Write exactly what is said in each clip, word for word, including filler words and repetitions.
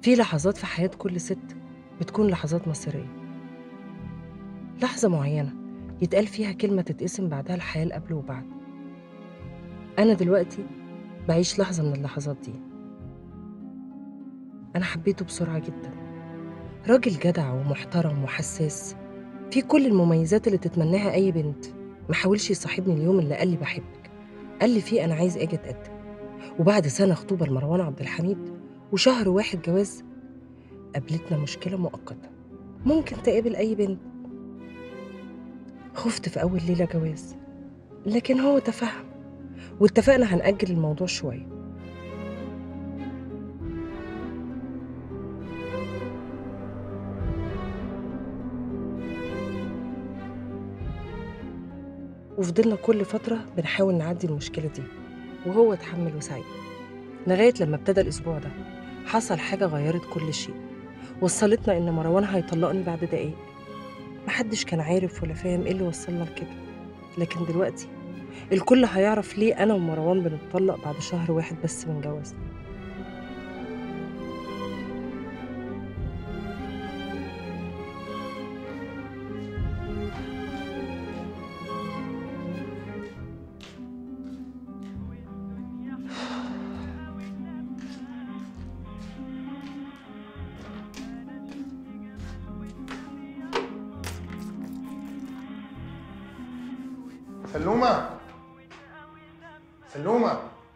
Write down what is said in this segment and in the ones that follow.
في لحظات في حياة كل ست بتكون لحظات مصيرية، لحظة معينة يتقال فيها كلمة تتقسم بعدها الحياة القبل وبعد. أنا دلوقتي بعيش لحظة من اللحظات دي. أنا حبيته بسرعة جدا، راجل جدع ومحترم وحساس، في كل المميزات اللي تتمناها أي بنت. ما حاولش يصاحبني اليوم اللي قال لي بحبك، قال لي فيه أنا عايز أجي أتقدم. وبعد سنة خطوبة لمروان عبد الحميد وشهر واحد جواز قابلتنا مشكلة مؤقتة ممكن تقابل أي بنت. خفت في أول ليلة جواز، لكن هو تفهم واتفقنا هنأجل الموضوع شوية. وفضلنا كل فترة بنحاول نعدي المشكلة دي، وهو اتحمل وسعيد لغاية لما ابتدى الأسبوع ده. حصل حاجة غيرت كل شيء، وصلتنا إن مروان هيطلقني بعد دقايق. محدش كان عارف ولا فاهم إيه اللي وصلنا لكده، لكن دلوقتي الكل هيعرف ليه أنا ومروان بنتطلق بعد شهر واحد بس من جوازنا. سلومة سلومة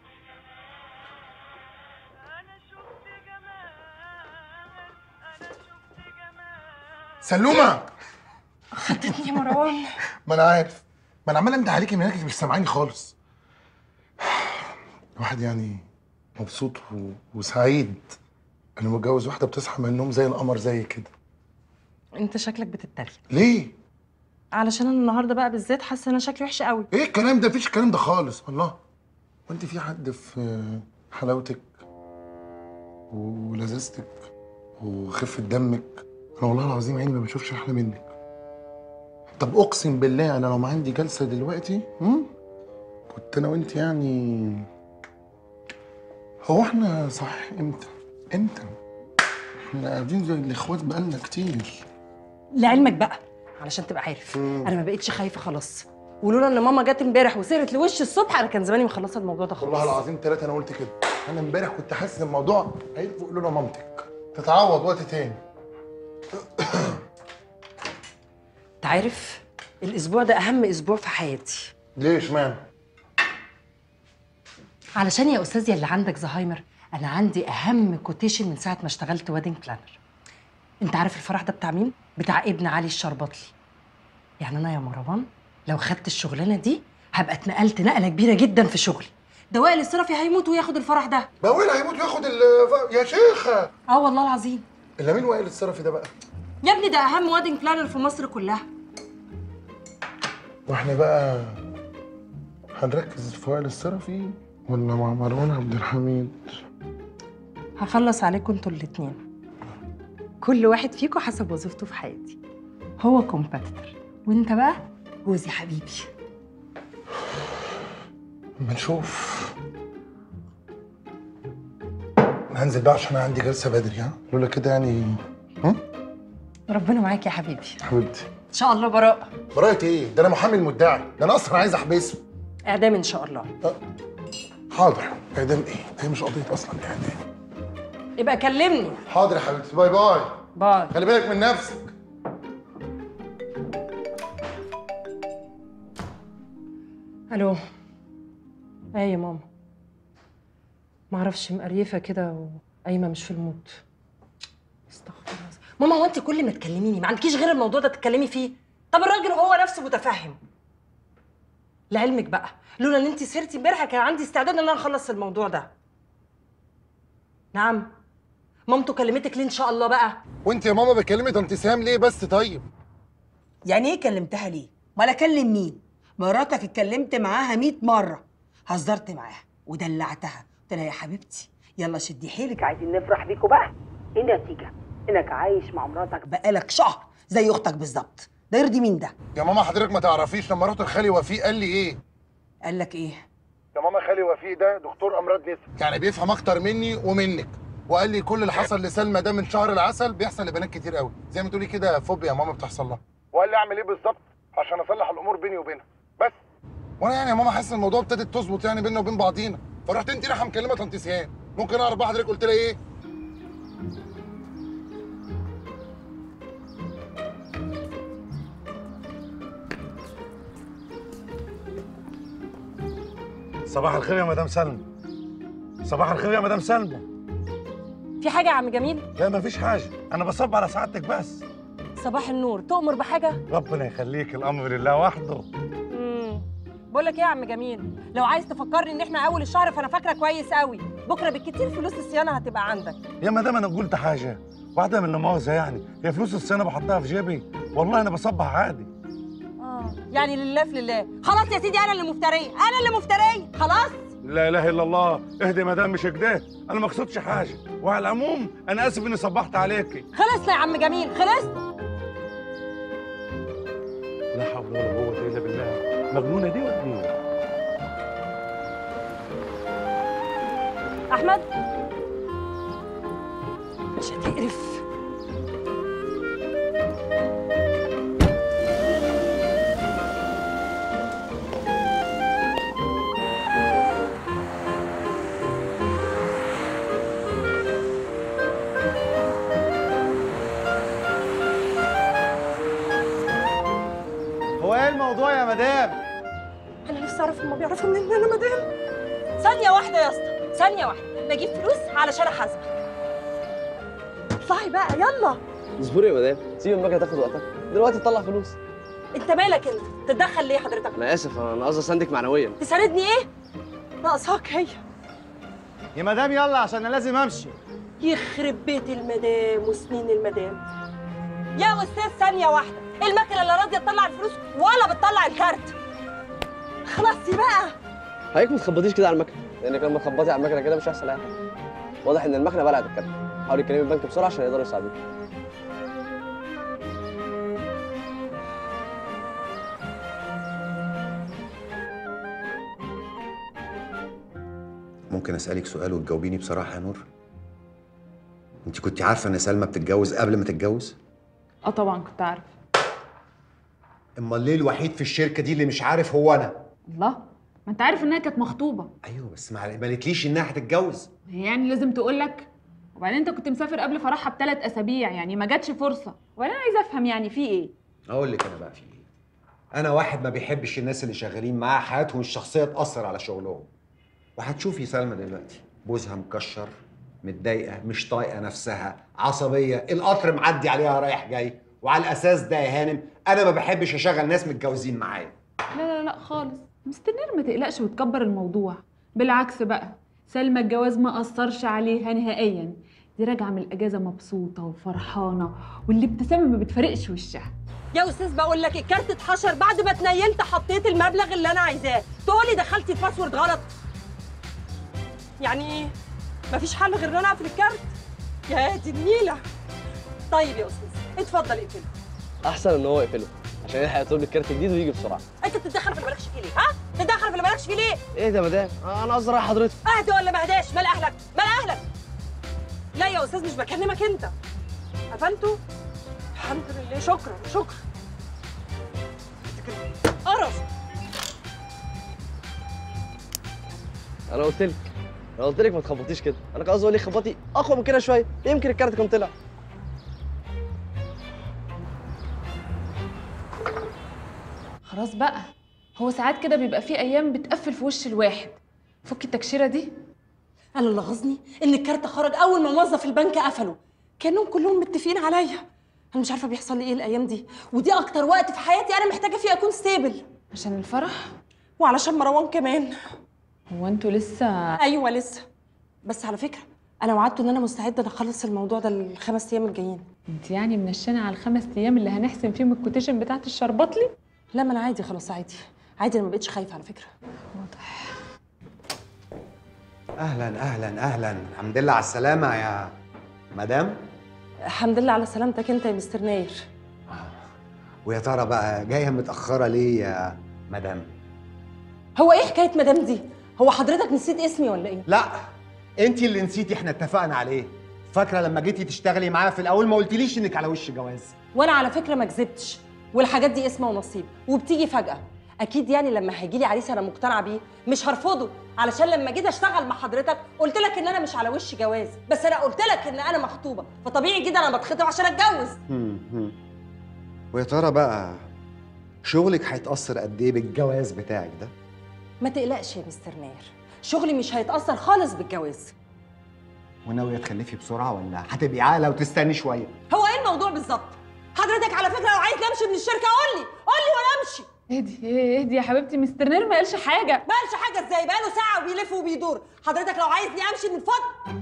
سلومة خدتني مروان. ما انا عارف، ما انا عمال انده عليكي من هناك مش سامعاني خالص. الواحد يعني مبسوط و... وسعيد انه متجوز واحده بتصحى من النوم زي القمر زي كده. انت شكلك بتتريق. ليه؟ علشان انا النهارده بقى بالذات حاسه ان انا شكلي وحش قوي. ايه الكلام ده؟ مفيش الكلام ده خالص والله. وانت في حد في حلاوتك ولذاذتك وخفه دمك، انا والله العظيم عيني ما بشوفش احلى منك. طب اقسم بالله انا لو ما عندي جلسه دلوقتي هم؟ كنت انا وانت يعني. هو احنا صح امتى؟ امتى؟ احنا قاعدين زي الاخوات بقالنا كتير. لعلمك بقى علشان تبقى عارف، مم. انا ما بقتش خايفه خلاص، ولولا ان ماما جت امبارح وسهرت لوش الصبح انا كان زماني مخلصه الموضوع ده خلاص. والله العظيم ثلاثة انا قلت كده. انا امبارح كنت حاسس ان الموضوع هيفوق لنا مامتك. تتعوض وقت تاني. انت عارف الاسبوع ده اهم اسبوع في حياتي. ليه اشمعنى؟ علشان يا استاذ اللي عندك زهايمر، انا عندي اهم كوتيشن من ساعه ما اشتغلت ويدنج بلانر. انت عارف الفرح ده بتاع مين؟ بتاع ابن علي الشربطلي. يعني انا يا مروان لو خدت الشغلانه دي هبقى اتنقلت نقله كبيره جدا في شغلي. ده وائل الصرفي هيموت وياخد الفرح ده. بقى وائل هيموت وياخد ال يا شيخه. اه والله العظيم. الا مين وائل الصرفي ده بقى؟ يا ابني ده اهم ويدنج بلانر في مصر كلها. واحنا بقى هنركز في وائل الصرفي ولا مع مروان عبد الحميد؟ هخلص عليكم انتوا الاتنين، كل واحد فيكم حسب وظيفته في حياتي. هو كومباتيتور وانت بقى جوزي حبيبي. اما نشوف. انا هنزل بقى عشان عندي جلسه بدري. ها لولا كده يعني. ها ربنا معاك يا حبيبي. حبيبتي ان شاء الله براءة. براءة ايه؟ ده انا محامي المدعي، ده انا اصلا عايز احبسه. اعدام ان شاء الله. أه. حاضر. اعدام ايه؟ هي مش قضيه اصلا اعدام. يبقى كلمني. حاضر يا حبيبتي. باي باي. باي. خلي بالك من نفسك. الو. ايه يا ماما؟ معرفش مقريفه كده وقايمه مش في المود. استغفر الله. ماما هو انت كل ما تكلميني ما عندكيش غير الموضوع ده تتكلمي فيه؟ طب الراجل هو نفسه متفهم. لعلمك بقى لولا ان انت سهرتي امبارح كان عندي استعداد ان انا اخلص الموضوع ده. نعم. مامته كلمتك ليه ان شاء الله بقى؟ وانت يا ماما بتكلمي طنط سهام ليه بس؟ طيب يعني ايه كلمتها ليه؟ ولا اكلم مين؟ مراتك اتكلمت معاها مية مره، هزرت معاها ودلعتها، قلت لها يا حبيبتي يلا شدي حيلك عايزين نفرح بيكوا بقى. ايه النتيجه؟ انك عايش مع مراتك بقالك شهر زي اختك بالظبط، ده يرضي مين ده؟ يا ماما حضرتك ما تعرفيش لما رحت لخالي وفيق قال لي ايه؟ قال لك ايه؟ يا ماما خالي وفيق ده دكتور امراض نسا، يعني بيفهم اكتر مني ومنك. وقال لي كل اللي حصل لسلمى ده من شهر العسل بيحصل لبنات كتير قوي، زي ما تقولي كده فوبيا يا ماما بتحصل لها. وقال لي اعمل ايه بالظبط عشان اصلح الامور بيني وبينها بس. وانا يعني يا ماما حاسس ان الموضوع ابتدت تظبط يعني بيننا وبين بعضينا، فرحت انت رايحه مكلمه طنط سيان. ممكن اعرف بقى حضرتك قلت لها ايه؟ صباح الخير يا مدام سلمى. صباح الخير يا مدام سلمى. في حاجه يا عم جميل؟ لا مفيش حاجه، انا بصب على سعادتك بس. صباح النور، تؤمر بحاجه؟ ربنا يخليك، الامر لله وحده. امم بقول لك ايه يا عم جميل، لو عايز تفكرني ان احنا اول الشهر فانا فاكره كويس قوي، بكره بالكتير فلوس الصيانه هتبقى عندك. يا مدام انا قلت حاجه واحده من المؤاخذه، يعني هي فلوس الصيانه بحطها في جيبي، والله انا بصبح عادي. اه يعني لله في لله. خلاص يا سيدي، انا اللي مفتريه، انا اللي مفتريه خلاص. لا اله الا الله، اهدي يا مدام، مش كده، انا ما اقصدش حاجه، وعلى العموم انا اسف اني صبحت عليكي. خلصنا يا عم جميل، خلصنا. لا حول ولا قوه الا بالله، مجنونه دي ولا ايه؟ احمد مش هتقرف. هو ايه الموضوع يا مدام؟ انا نفسي اعرف هما بيعرفوا منين ان انا مدام. ثانيه واحده يا اسطى، ثانيه واحده، بجيب فلوس علشان احاسبك. اطلعي بقى يلا. اصبري يا مدام، سيب المكنه تاخد وقتها، دلوقتي تطلع فلوس. انت مالك انت؟ تتدخل ليه حضرتك؟ انا اسف، انا قصدي اساندك معنويا. تساندني ايه؟ ناقصاك هي. يا مدام يلا عشان انا لازم امشي. يخرب بيت المدام وسنين المدام. يا استاذ ثانيه واحده، المكنه اللي راضيه تطلع الفلوس ولا بتطلع الكارت؟ خلصتي بقى. حضرتك ما تخبطيش كده على المكنه، لانك لما تخبطي على المكنه كده مش هيحصل اي حاجه. واضح ان المكنه بلعت الكارت. حاولي تكلمي البنك بسرعه عشان يقدروا يساعدوك. ممكن اسالك سؤال وتجاوبيني بصراحه يا نور؟ انت كنت عارفه ان سلمى بتتجوز قبل ما تتجوز؟ اه طبعا كنت عارفه. امال ليه الوحيد في الشركه دي اللي مش عارف هو انا؟ الله، ما انت عارف انها كانت مخطوبه. ايوه بس ما ما قالتليش انها هتتجوز. هي يعني لازم تقول لك؟ وبعدين انت كنت مسافر قبل فرحها بثلاث اسابيع، يعني ما جاتش فرصه. ولا انا عايزه افهم يعني في ايه؟ اقول لك انا بقى في ايه. انا واحد ما بيحبش الناس اللي شغالين معاه حياتهم الشخصيه تاثر على شغلهم. وهتشوفي سلمى دلوقتي جوزها مكشر، متضايقه، مش طايقه نفسها، عصبيه، القطر معدي عليها رايح جاي، وعلى الاساس ده يا هانم انا ما بحبش اشغل ناس متجوزين معايا. لا لا لا خالص، مستنير ما تقلقش وتكبر الموضوع. بالعكس بقى، سلمى الجواز ما اثرش عليها نهائيا، دي راجعه من الاجازه مبسوطه وفرحانه، واللي ابتسامه ما بتفرقش وشها. يا استاذ بقول لك الكارت اتحشر بعد ما اتنيلت حطيت المبلغ اللي انا عايزاه، تقولي دخلتي الباسورد غلط؟ يعني ايه؟ مفيش حل غير ان انا اقفل الكارت؟ يا دي النيله. طيب يا استاذ اتفضل اقفله. احسن ان هو يقفله عشان يلحق يطلب لك كارت جديد ويجي بسرعه. انت بتتدخل في اللي مالكش فيه ليه؟ ها؟ تتدخل في اللي مالكش فيه ليه؟ ايه ده يا مدام؟ انا قصدي رايح حضرتك. اهدى ولا ما اهداش؟ مال اهلك؟ مال اهلك؟ لا يا استاذ مش بكلمك انت. قفلته؟ الحمد لله، شكرا شكرا. قرف. انا قلت لك انا قلت لك ما تخبطيش كده، انا كان قصدي اقول لك خبطي اقوى من كده شويه، يمكن الكارت كان طلع. خلاص بقى، هو ساعات كده بيبقى في ايام بتقفل في وش الواحد. فك التكشيره دي. انا اللي غصني ان الكارت خرج اول ما موظف البنك قفله، كانهم كلهم متفقين عليا. انا مش عارفه بيحصل لي ايه الايام دي، ودي اكتر وقت في حياتي انا محتاجه فيه اكون ستيبل. عشان الفرح؟ وعلشان مروان كمان. هو انتوا لسه؟ ايوه لسه، بس على فكره انا وعدته ان انا مستعده اخلص الموضوع ده الخمس ايام الجايين. انت يعني منشنه على الخمس ايام اللي هنحسم فيهم الكوتيشن بتاعت الشربطلي؟ لا ما انا عادي خلاص، عادي عادي، انا ما بقتش خايفه على فكره. واضح. اهلا اهلا اهلا، الحمد لله على السلامه يا مدام. الحمد لله على سلامتك انت يا مستر ناير. ويا ترى بقى جايه متاخره ليه يا مدام؟ هو ايه حكايه مدام دي؟ هو حضرتك نسيت اسمي ولا ايه؟ لا انت اللي نسيتي، احنا اتفقنا عليه. وفاكره لما جيتي تشتغلي معايا في الاول ما قلتليش انك على وش جواز؟ وانا على فكره ما كذبتش، والحاجات دي اسمها ونصيب وبتيجي فجاه. اكيد يعني لما هيجي لي عريس انا مقتنعه بيه مش هرفضه، علشان لما جيت اشتغل مع حضرتك قلت لك ان انا مش على وش جواز، بس انا قلت لك ان انا مخطوبه، فطبيعي جدا انا بتخطب عشان اتجوز. امم ويا ترى بقى شغلك هيتأثر قد ايه بالجواز بتاعك ده؟ ما تقلقش يا مستر ناير، شغلي مش هيتاثر خالص بالجواز. وناويه تخلفي بسرعه ولا هتبقي عاقله وتستني شويه؟ هو ايه الموضوع بالظبط؟ حضرتك على فكره لو عايز امشي من الشركه قول لي قول لي وانا امشي. اهدي اهدي يا حبيبتي، مستر نير ما قالش حاجه. ما قالش حاجه ازاي؟ بقاله ساعه وبيلف وبيدور. حضرتك لو عايزني امشي من فضل.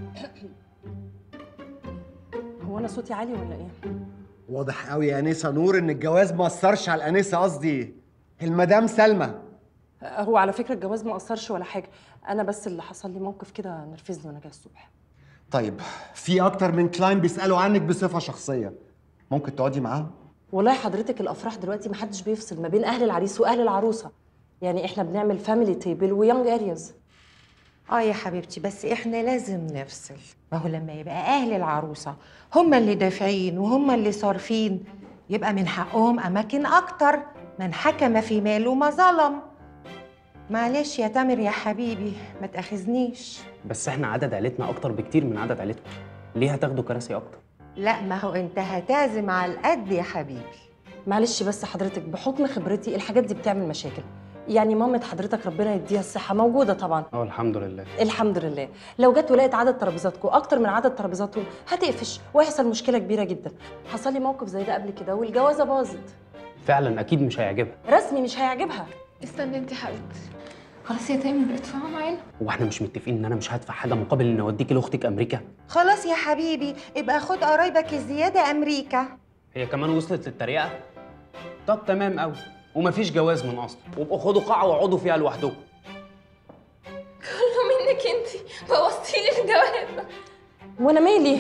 هو انا صوتي عالي ولا ايه؟ واضح قوي يا انسه نور ان الجواز ما اثرش على الانسه، قصدي المدام سلمى. هو على فكره الجواز ما اثرش ولا حاجه، انا بس اللي حصل لي موقف كده نرفزني وانا جايه الصبح. طيب في اكتر من كلاين بيسالوا عنك بصفه شخصيه، ممكن تقعدي معاهم؟ والله حضرتك الافراح دلوقتي ما حدش بيفصل ما بين اهل العريس واهل العروسه، يعني احنا بنعمل فاميلي تيبل ويونج ارياز. اه يا حبيبتي، بس احنا لازم نفصل. ما هو لما يبقى اهل العروسه هم اللي دافعين وهم اللي صارفين يبقى من حقهم اماكن اكتر. من حكم في ماله ما ظلم. معلش يا تامر يا حبيبي ما تاخذنيش. بس احنا عدد عيلتنا اكتر بكتير من عدد عيلتكم، ليه هتاخدوا كراسي اكتر؟ لا ما هو انت هتعزم على القد يا حبيبي. معلش بس حضرتك بحكم خبرتي الحاجات دي بتعمل مشاكل، يعني مامة حضرتك ربنا يديها الصحه موجوده طبعا. اه الحمد لله. الحمد لله. لو جت ولقيت عدد ترابيزاتكم اكتر من عدد ترابيزاتهم هتقفش ويحصل مشكله كبيره جدا. حصل لي موقف زي ده قبل كده والجوازه باظت. فعلا اكيد مش هيعجبها. رسمي مش هيعجبها. استني انت حبيبتي، خلاص يا تامر بقت فاهمه معانا. هو احنا مش متفقين ان انا مش هدفع حاجه مقابل ان اوديكي لاختك امريكا؟ خلاص يا حبيبي ابقى خد قرايبك الزياده امريكا. هي كمان وصلت للتريقه؟ طب تمام قوي، ومفيش جواز من اصله، وابقوا خدوا قاعه واقعدوا فيها لوحدكم. كله منك انت، بوظتي لي الجواز. وانا مالي؟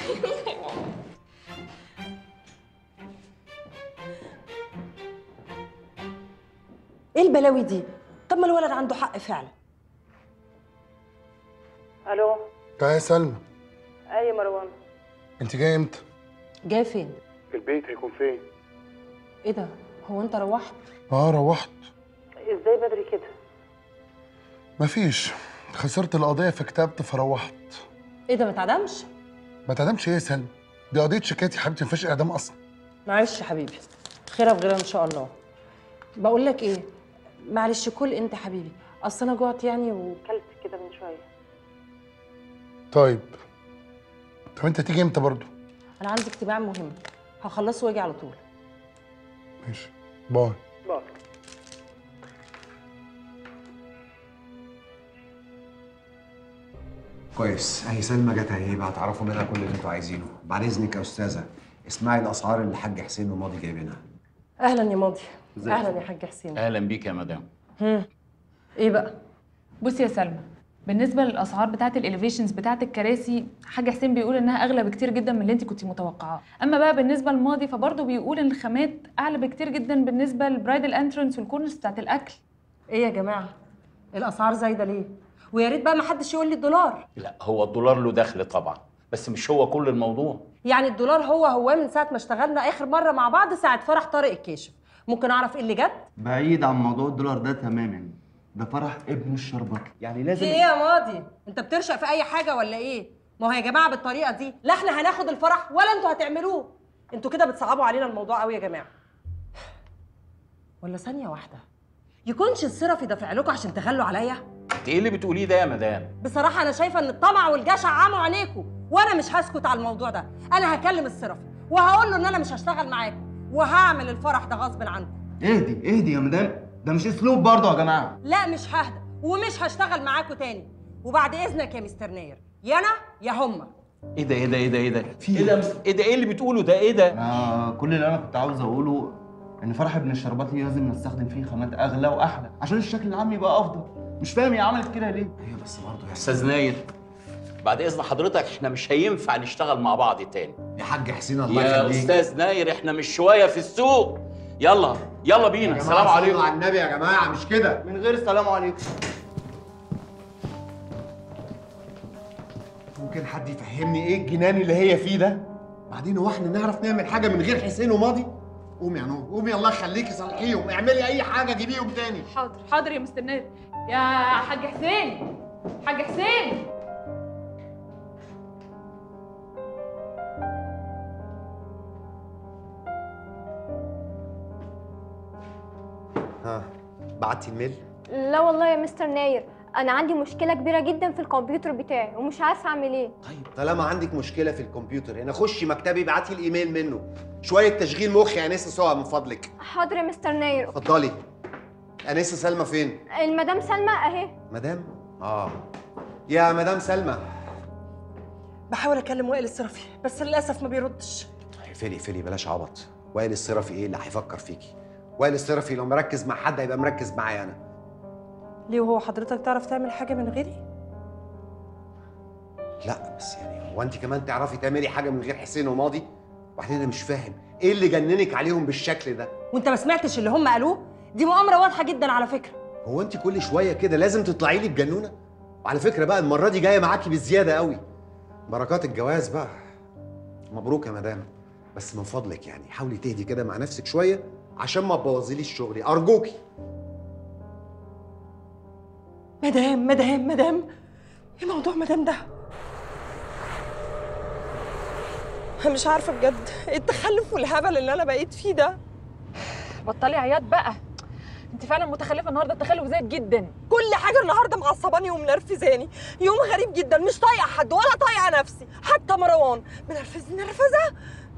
ايه البلاوي دي؟ طب ما الولد عنده حق فعلا. الو. تعالي يا سلمى. اي مروان. انت جايه امتى؟ جاي فين؟ البيت هيكون فين؟ ايه ده؟ هو انت روحت؟ اه روحت. ازاي بدري كده؟ مفيش، خسرت القضيه فكتبت فروحت. ايه ده ما اتعدمش؟ ما اتعدمش ايه يا سلمى؟ دي قضيه شيكات يا حبيبتي، ما فيهاش اعدام اصلا. معلش يا حبيبي، خيرها في غيرها ان شاء الله. بقول لك ايه، معلش كل انت حبيبي، اصل انا جوعت يعني وكلت كده من شويه. طيب طب انت تيجي امتى برضو؟ انا عندي اجتماع مهم هخلصه واجي على طول. ماشي، باي. باي. كويس، اهي سلمى جت اهي بقى تعرفوا منها كل اللي انتوا عايزينه. بعد اذنك يا استاذه اسمعي الاسعار اللي الحاج حسين وماضي جايبينها. اهلا يا ماضي. اهلا يا حاج حسين. اهلا بيك يا مدام. هم ايه بقى؟ بصي يا سلمى، بالنسبه للاسعار بتاعه الاليفيشنز بتاعه الكراسي، حاج حسين بيقول انها اغلى بكتير جدا من اللي انت كنتي متوقعاه. اما بقى بالنسبه للماضي فبرضه بيقول ان الخامات اعلى بكتير جدا بالنسبه للبرايدل انترنس والكورنرز بتاعه الاكل. ايه يا جماعه؟ الاسعار زايده ليه؟ ويا ريت بقى ما حدش يقول لي الدولار. لا هو الدولار له دخل طبعا، بس مش هو كل الموضوع. يعني الدولار هو هو من ساعه ما اشتغلنا اخر مره مع بعض ساعه فرح طارق الكاشف. ممكن اعرف ايه اللي جد؟ بعيد عن موضوع الدولار ده تماما، ده فرح ابن الشربطي، يعني لازم. في ايه يا ماضي؟ انت بترشق في اي حاجه ولا ايه؟ ما هو يا جماعه بالطريقه دي لا احنا هناخد الفرح ولا انتوا هتعملوه. انتوا كده بتصعبوا علينا الموضوع قوي يا جماعه. ولا ثانيه واحده، يكونش الصرف دافع لكم عشان تغلوا عليا؟ انت ايه اللي بتقوليه ده يا مدام؟ بصراحه انا شايفه ان الطمع والجشع عموا عينيكم، وانا مش هسكت على الموضوع ده. انا هكلم الصرف وهقول له ان انا مش هشتغل معاكم وهعمل الفرح ده غصب عنكم. اهدي اهدي يا مدام، ده مش اسلوب برضه يا جماعه. لا مش ههدى ومش هشتغل معاكم تاني، وبعد اذنك يا مستر ناير، يا انا يا هما. ايه ده ايه ده ايه ده ايه ده؟ ايه ده ايه ده ايه اللي بتقوله ده؟ ايه ده؟ آه كل اللي انا كنت عاوز اقوله ان فرح ابن الشربطي لازم نستخدم فيه خامات اغلى واحلى عشان الشكل العام يبقى افضل. مش فاهم هي عملت كده ليه؟ ايوه بس برضه يا استاذ ناير، بعد اذن حضرتك احنا مش هينفع نشتغل مع بعض تاني. يا حاج حسين الله يا يخليك. استاذ ناير احنا مش شويه في السوق. يلا يلا بينا. السلام عليكم. على النبي يا جماعه مش كده. من غير السلام عليكم. ممكن حد يفهمني ايه الجنان اللي هي فيه ده؟ بعدين هو احنا نعرف نعمل حاجه من غير حسين وماضي؟ قومي يا نور، قومي الله يخليكي صلحيهم، اعملي اي حاجه جيبيهم تاني. حاضر حاضر يا مستر نادر. يا حاج حسين، حاج حسين. ها بعتي الميل؟ لا والله يا مستر ناير، انا عندي مشكله كبيره جدا في الكمبيوتر بتاعي ومش عارفه اعمل ايه. طيب طالما عندك مشكله في الكمبيوتر انا خشي مكتبي ابعتي الايميل منه. شويه تشغيل مخ يا انسه سوا من فضلك. حاضر يا مستر ناير. اتفضلي. انسه سلمى فين؟ المدام سلمى اهي. مدام؟ اه يا مدام سلمى. بحاول اكلم وائل الصرفي بس للاسف ما بيردش. فيلي فيلي بلاش عبط. وائل الصرفي ايه اللي هيفكر فيكي؟ وائل الصرفي لو مركز مع حد هيبقى مركز معايا انا. ليه وهو حضرتك تعرف تعمل حاجه من غيري؟ لا بس يعني هو انت كمان تعرفي تعملي حاجه من غير حسين وماضي؟ وبعدين انا مش فاهم ايه اللي جننك عليهم بالشكل ده؟ وانت ما سمعتش اللي هم قالوه؟ دي مؤامره واضحه جدا على فكره. هو انت كل شويه كده لازم تطلعي لي بجنونه؟ وعلى فكره بقى المره دي جايه معاكي بزياده قوي. بركات الجواز بقى. مبروك يا مدام، بس من فضلك يعني حاولي تهدي كده مع نفسك شويه عشان ما تبوظيليش شغلي ارجوكي. مدام مدام مدام ايه موضوع مدام ده؟ انا مش عارفه بجد ايه التخلف والهبل اللي انا بقيت فيه ده. بطلي عياط بقى، انت فعلا متخلفه النهارده، التخلف زايد جدا. كل حاجه النهارده معصباني ومنرفزاني، يوم غريب جدا، مش طايقه حد ولا طايقه نفسي، حتى مروان منرفزني نرفزه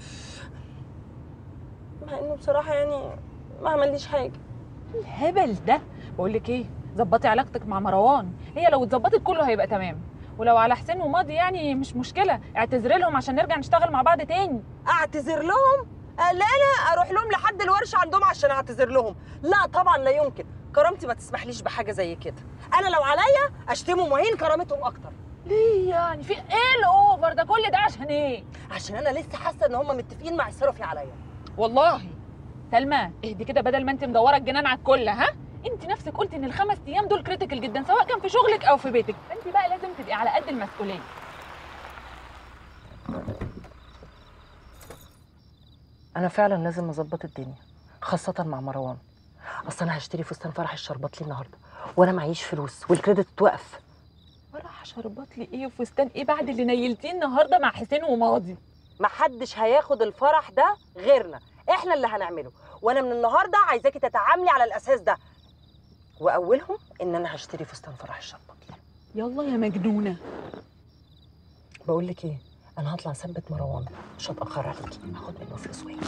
مع انه بصراحه يعني ما عمليش حاجه. الهبل ده. بقول لك ايه، ظبطي علاقتك مع مروان، هي لو اتظبطت كله هيبقى تمام. ولو على حسين وماضي يعني مش مشكله، اعتذري لهم عشان نرجع نشتغل مع بعض تاني. اعتذر لهم؟ لا لا اروح لهم لحد الورشه عندهم عشان اعتذر لهم؟ لا طبعا لا يمكن، كرامتي ما تسمحليش بحاجه زي كده. انا لو عليا اشتمهم واهين كرامتهم اكتر. ليه يعني؟ في ايه الاوفر ده كل ده عشان ايه؟ عشان انا لسه حاسه ان هم متفقين مع الصرفي عليا. والله سلمى اهدي كده، بدل ما انت مدوره الجنان على الكل. ها انت نفسك قلتي ان الخمس ايام دول كريتيكال جدا سواء كان في شغلك او في بيتك، فانت بقى لازم تبقي على قد المسؤوليه. انا فعلا لازم اظبط الدنيا خاصه مع مروان. اصل انا هشتري فستان فرح الشربطلي النهارده وانا معيش فلوس والكريدت اتوقف. فرح شربطلي ايه وفستان ايه بعد اللي نيلتيه النهارده مع حسين وماضي؟ محدش هياخد الفرح ده غيرنا، احنا اللي هنعمله، وانا من النهارده عايزاكي تتعاملي على الاساس ده، واولهم ان انا هشتري فستان فرح الشربطلي. يلا يا مجنونه. بقول لك ايه، انا هطلع اثبت مروان مش هتاخر عليكي، هاخد منه فلوس وين.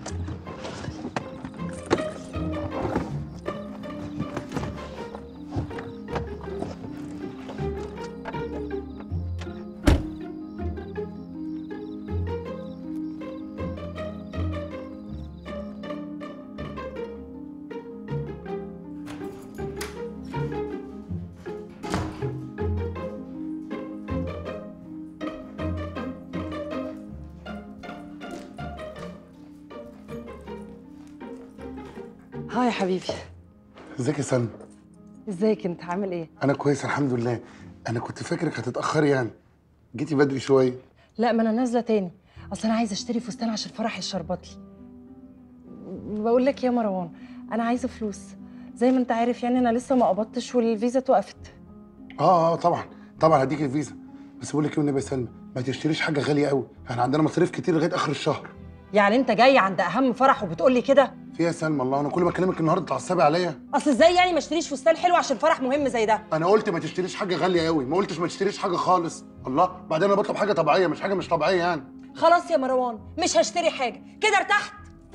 هاي يا حبيبي. ازيك يا سلمى؟ ازيك انت عامل ايه؟ انا كويس الحمد لله. انا كنت فاكرك هتتاخري يعني، جيتي بدري شويه. لا ما انا نازله تاني، اصل انا عايزه اشتري فستان عشان فرح الشربطلي. بقول لك يا مروان، انا عايزه فلوس زي ما انت عارف، يعني انا لسه ما قبضتش والفيزا اتوقفت. اه اه طبعا طبعا هديك الفيزا، بس بقول لك ايه والنبي يا سلمى، ما تشتريش حاجه غاليه قوي، احنا عندنا مصاريف كتير لغايه اخر الشهر. يعني انت جاي عند اهم فرح وبتقول لي كده؟ في يا سلمى الله، انا كل ما اكلمك النهارده تعصبي عليا. اصل ازاي يعني ما اشتريش فستان حلو عشان فرح مهم زي ده؟ انا قلت ما تشتريش حاجه غاليه قوي، ما قلتش ما تشتريش حاجه خالص. الله، بعدين انا بطلب حاجه طبيعيه مش حاجه مش طبيعيه يعني. خلاص يا مروان مش هشتري حاجه، كده ارتحت.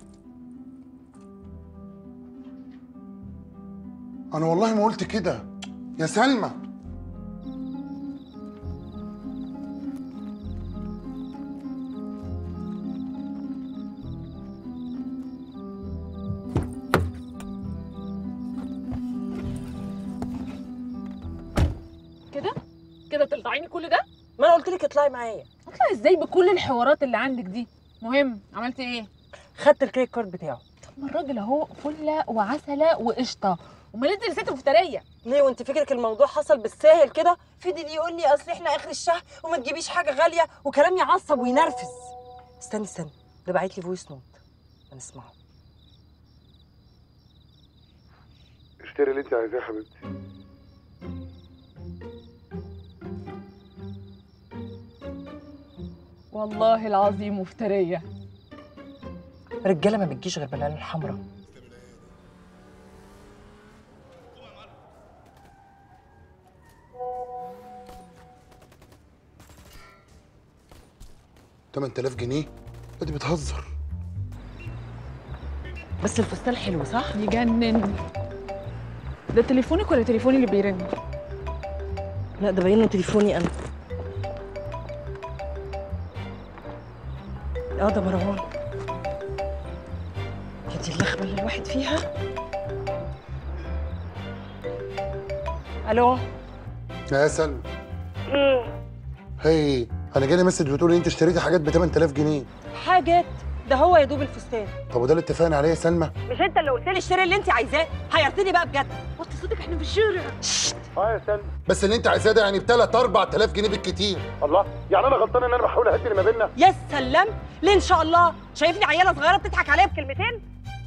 انا والله ما قلت كده يا سلمى. كده كده تلطعيني كل ده؟ ما انا قلت لك اطلعي معايا. اطلعي ازاي بكل الحوارات اللي عندك دي؟ مهم عملتي ايه؟ خدت الكريدت كارد بتاعه. طب ما الراجل اهو فله وعسله وقشطه، امال انت اللي ست مفتريه. ليه وانت فكرك الموضوع حصل بالساهل كده؟ فضل يقول لي اصل احنا اخر الشهر وما تجيبيش حاجه غاليه وكلام يعصب وينرفز. استني استني، ده باعت لي فويس نوت، هنسمعه. اشتري اللي انت عايزاه يا حبيبتي. والله العظيم مفتريه. رجاله ما بتجيش غير بالعين الحمراء. تمن تلاف جنيه؟ انت بتهزر. بس الفستان حلو صح؟ يجنن. ده تليفونك ولا تليفوني اللي بيرن؟ لا ده باين له تليفوني انا. اه ده مروان. يا دي اللخبه اللي الواحد فيها. الو. يا سلمى. امم هي انا جالي مسج بتقول ان انت اشتريتي حاجات ب تمن تلاف جنيه. حاجات؟ ده هو يا دوب الفستان. طب وده اللي اتفقنا عليه يا سلمى؟ مش انت اللي قلت لي اشتري اللي انت عايزاه؟ حيرتني بقى بجد. وطي صوتك احنا في الشارع. اه يا سلمى. بس اللي انت عايزاه ده يعني ب تلات اربع تلاف جنيه بالكتير. الله، يعني انا غلطان ان انا بحاول اهدي اللي ما بيننا؟ يا سلام، ليه ان شاء الله؟ شايفني عياله صغيره بتضحك عليا بكلمتين؟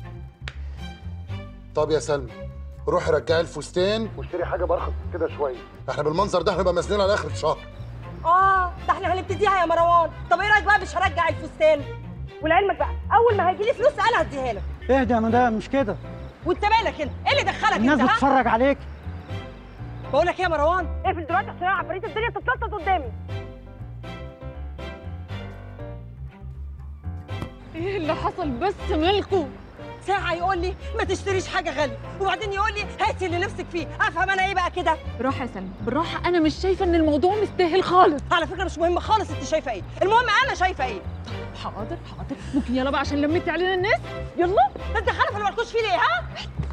طب يا سلمى روحي رجعي الفستان واشتري حاجه برخص كده شويه، احنا بالمنظر ده هنبقى مزنوقين على اخر الشهر. اه ده احنا هنبتديها يا مروان. طب ايه رايك بقى مش هرجع الفستان؟ ولعلمك بقى اول ما هيجي لي فلوس انا هديها لك. اهدى يا مدام، مش كده. وانت مالك انت؟ ايه اللي دخلك الناس انت؟ بتتفرج عليك. بقول لك ايه يا مروان؟ اقفل دلوقتي عشان عفاريت الدنيا تتنطط قدامي. ايه اللي حصل بس مالكوا؟ ساعة يقول لي ما تشتريش حاجة غالية، وبعدين يقول لي هاتي اللي نفسك فيه، افهم انا ايه بقى كده؟ بالراحة يا سلمى، بالراحة، أنا مش شايفة إن الموضوع مستاهل خالص. على فكرة مش مهم خالص أنت شايفة إيه، المهم أنا شايفة إيه. حاضر حاضر، ممكن يلا بقى عشان لميتي علينا الناس؟ يلا. ده أنت خالف اللي مالكوش فيه ليه ها؟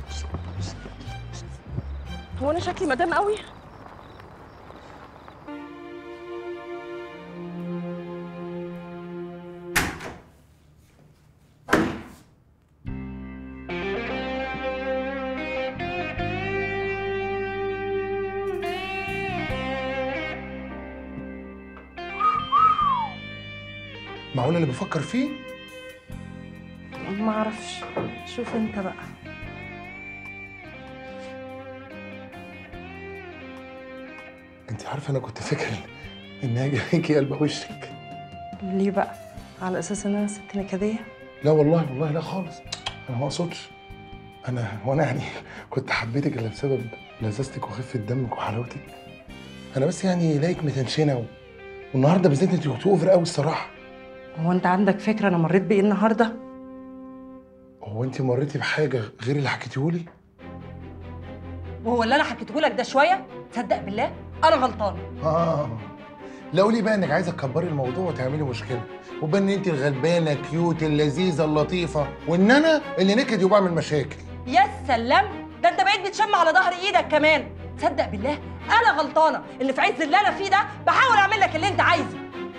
هو أنا شكلي مدام قوي؟ معقول اللي بفكر فيه؟ ما اعرفش، شوف انت بقى. انت عارفه انا كنت فاكر ان هاجي عليكي قلب وشك. ليه بقى؟ على اساس ان انا ست نكديه؟ لا والله والله لا خالص، انا ما اقصدش. انا وانا يعني كنت حبيتك الا بسبب لذاذتك وخفه دمك وحلاوتك. انا بس يعني لاقيك متنشنه و... والنهارده بالذات انت كنت اوفر قوي الصراحه. هو انت عندك فكره انا مريت بايه النهارده؟ هو انت مريتي بحاجه غير اللي حكيتيهولي؟ وهو اللي انا حكيته لك ده شويه؟ تصدق بالله انا غلطانه. اه لا قولي بقى انك عايزه تكبري الموضوع وتعملي مشكله، وبان ان انت الغلبانه كيوت اللذيذه اللطيفه، وان انا اللي نكدي وبعمل مشاكل. يا سلام، ده انت بقيت بتشم على ظهر ايدك كمان. تصدق بالله انا غلطانه اللي في عز اللي انا فيه ده بحاول اعمل لك اللي انت عايزه.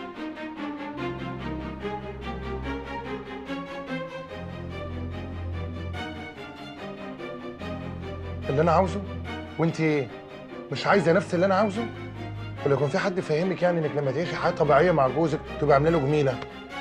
اللي انا عاوزه وانت ايه؟ مش عايزه نفس اللي انا عاوزه؟ ولا يكون في حد فاهمك يعني انك لما تعيشي حياه طبيعيه مع جوزك تبقى عامله له جميله؟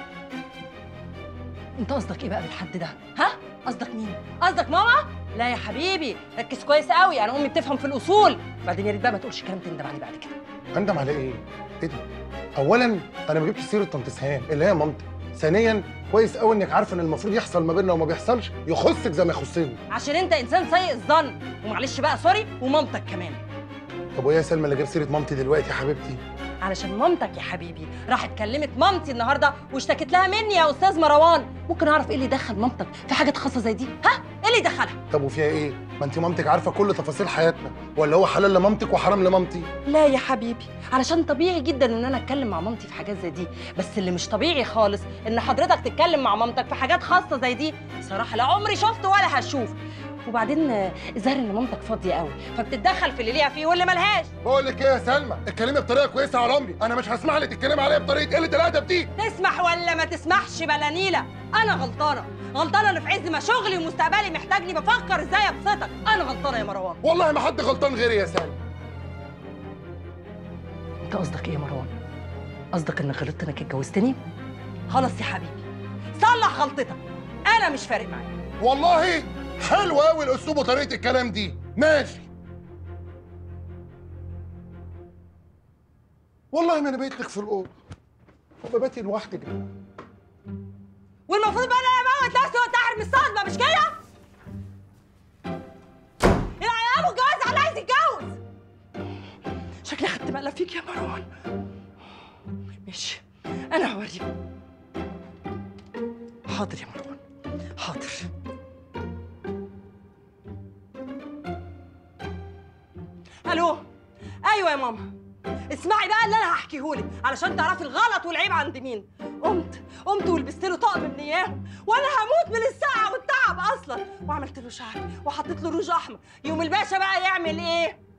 انت قصدك ايه بقى بالحد ده؟ ها؟ قصدك مين؟ قصدك ماما؟ لا يا حبيبي ركز كويس قوي، انا امي بتفهم في الاصول. بعدين يا ريت بقى ما تقولش كلام تندم عليه بعد كده. اندم على ايه؟ ايه ده؟ اولا انا ما جبتش سيره طنط سهام اللي هي مامتي. ثانيا كويس قوي انك عارفه ان المفروض يحصل ما بيننا وما بيحصلش يخصك زي ما يخصني. عشان انت انسان سيء الظن، ومعلش بقى سوري، ومامتك كمان. طب وايه يا سلمى اللي جاب سيره مامتي دلوقتي يا حبيبتي؟ علشان مامتك يا حبيبي راحت كلمت مامتي النهارده واشتكت لها مني يا استاذ مروان. ممكن اعرف ايه اللي دخل مامتك في حاجات خاصه زي دي؟ ها؟ ايه اللي دخلها؟ طب وفيها ايه؟ ما انت مامتك عارفه كل تفاصيل حياتنا، ولا هو حلال لمامتك وحرام لمامتي؟ لا يا حبيبي، علشان طبيعي جدا ان انا اتكلم مع مامتي في حاجات زي دي، بس اللي مش طبيعي خالص ان حضرتك تتكلم مع مامتك في حاجات خاصه زي دي. بصراحه لا عمري شفت ولا هشوف. وبعدين الظاهر ان مامتك فاضيه قوي فبتتدخل في اللي ليها فيه واللي ملهاش. بقول لك ايه يا سلمى، اتكلمي بطريقه كويسه على امي، انا مش هسمح لك تتكلمي عليا بطريقه قله الادب دي. تسمح ولا ما تسمحش بلا نيله؟ انا غلطانه غلطانه اللي في عز ما شغلي ومستقبلي محتاجني بفكر ازاي ابسطك. انا غلطانه يا مروان. والله ما حد غلطان غيري يا سالم. انت قصدك ايه يا مروان؟ قصدك انك غلطت انك اتجوزتني؟ خلاص يا حبيبي صلح غلطتك، انا مش فارق معايا. والله حلو قوي الاسلوب وطريقه الكلام دي، ماشي. والله ما انا بقيت لك في الاوضه وبباتي لوحدك. والمفروض بقى انا اموت نفسي وانتحر من الصدمه، مش كده؟ العيال والجواز على عايز يتجوز. شكلي خدت مقلب فيك يا مروان. ماشي انا هوريك. حاضر يا مروان حاضر. الو ايوه يا ماما، اسمعي بقى اللي انا هحكيهولك علشان تعرفي الغلط والعيب عند مين. قمت قمت ولبست له طقم من ايام وانا هموت من الساعه والتعب اصلا، وعملت له شعر وحطيت له روج احمر. يوم الباشا بقى يعمل ايه؟